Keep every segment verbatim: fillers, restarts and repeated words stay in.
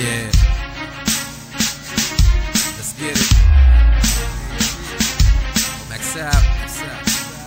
Yeah. Let's get it. Max out. Max out.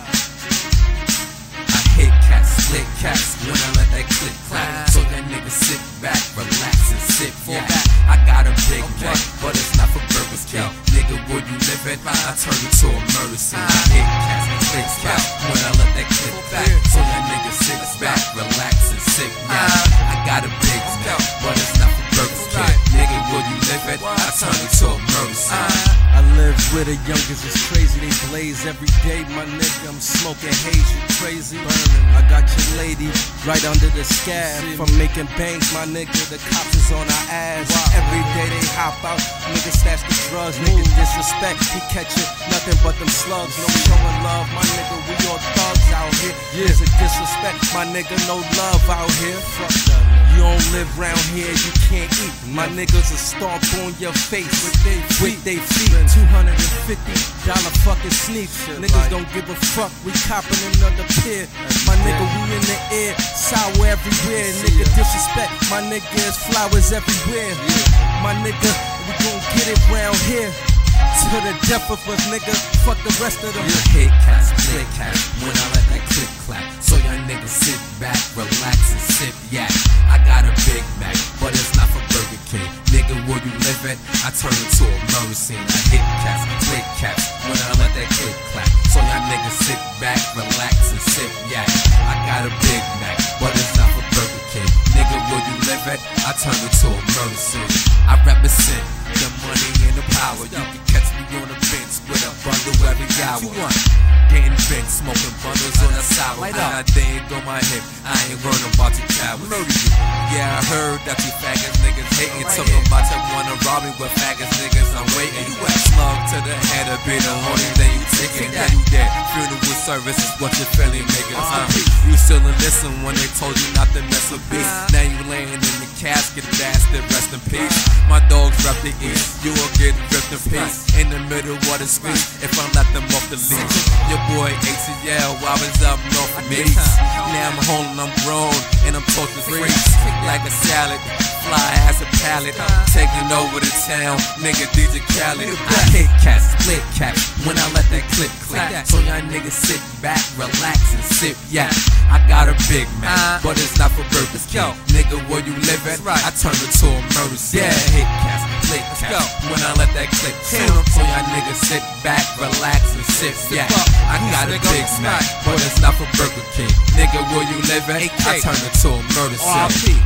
I hit cats, split cats when I let that click clap. So that nigga sit back, relax and sit for back. I got a big neck, but it's not for Burgers King. Nigga, where you live at? I turn it to a murder scene. I hit cats, split cats when I let that click clap. So that nigga sit back, relax and sit back. I got a big neck, but it's not for Burgers King. Nigga, where you live at? I turn it to a murder scene. I live with the youngest, it's crazy, they blaze every day, my nigga, I'm smoking haze, you crazy, burning, I got your lady right under the scab, from making bangs, my nigga, the cops is on our ass, every day they hop out, nigga stash the drugs, nigga disrespect, he catchin' nothing but them slugs, no showing love, my nigga, we all thugs out here, there's a disrespect, my nigga, no love out here, fuck that. You don't live round here, you can't eat. My niggas will stomp on your face with they feet. With they feet. two hundred fifty dollar fucking sneaks. Niggas don't give a fuck, we copping another pair. My nigga, we in the air, sour everywhere. Nigga disrespect, my nigga is flowers everywhere. My nigga, we gon' get it round here. To the death of us, nigga, fuck the rest of them. You hit cats, split cats when I let that click clap. So y'all niggas sit back, relax and sip yak. I got a Big Mac, but it's not for Burger King. Nigga, where you live at? I turn it to a murder scene. I hit cats, split cats when I let that click clap. So y'all niggas sit back, relax and sip yak. I got a Big Mac, but it's not for Burger King. Nigga, where you live at? I turn it to a murder scene. I represent the money and the power. You can catch me on the bench with a bundle every hour. Getting bent, smoking bundles on the sour. And I think on my hip, I ain't worried about your cowards. Yeah, I heard that you faggots niggas hating. Talking about you wanna rob me with faggots niggas, I'm waiting. Slug to the head, a bit of only thing you taking. Then you dead. Funeral service is what you're feeling, niggas. Uh, you still listen when they told you not to mess with beats. Now you laying in the casket, bastard, rest in peace. My dogs rep the east, you will get ripped in peace. In the middle of the street, if I let them off the leash. Your boy A T L, I was up north of me. Now I'm home and I'm grown, and I'm toasting freaks like a salad. Fly as a pallet, taking over the town, nigga D J Khaled. I hit cats, split cats when I let that clip click. So y'all niggas sit back, relax and sip yak. I got a Big Mac, but it's not for Burger King. Nigga, where you live at? I turn it to a murder scene. Yeah, hit cats, split cats when I let that clip click. So y'all niggas sit back, relax and sip yak. I got a Big Mac, but it's not for Burger King. Nigga, where you live at? I turn it to a murder scene.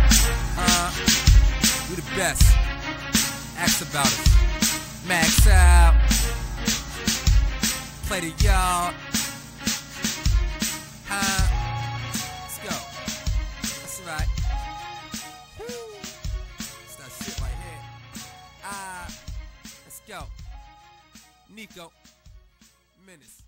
Uh, we the best. Ask about us. Max out. Play the yard. Huh? Let's go. That's right. Woo. It's that shit right here. Ah. Let's go. Nico. Menace.